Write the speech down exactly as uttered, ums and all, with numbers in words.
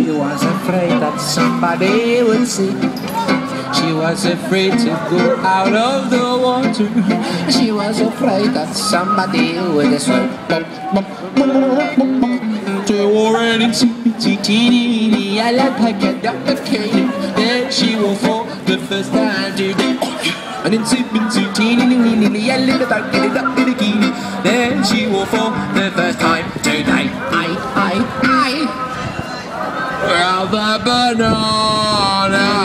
She was afraid that somebody would see. She was afraid to go out of the water. She was afraid that somebody would swim. She wore an itsy bitsy teeny weeny alpaca bikini. Then she wore for the first time today an itsy bitsy teeny weeny alpaca bikini. Then she wore for the first time today. I, I, I. Well, the banana.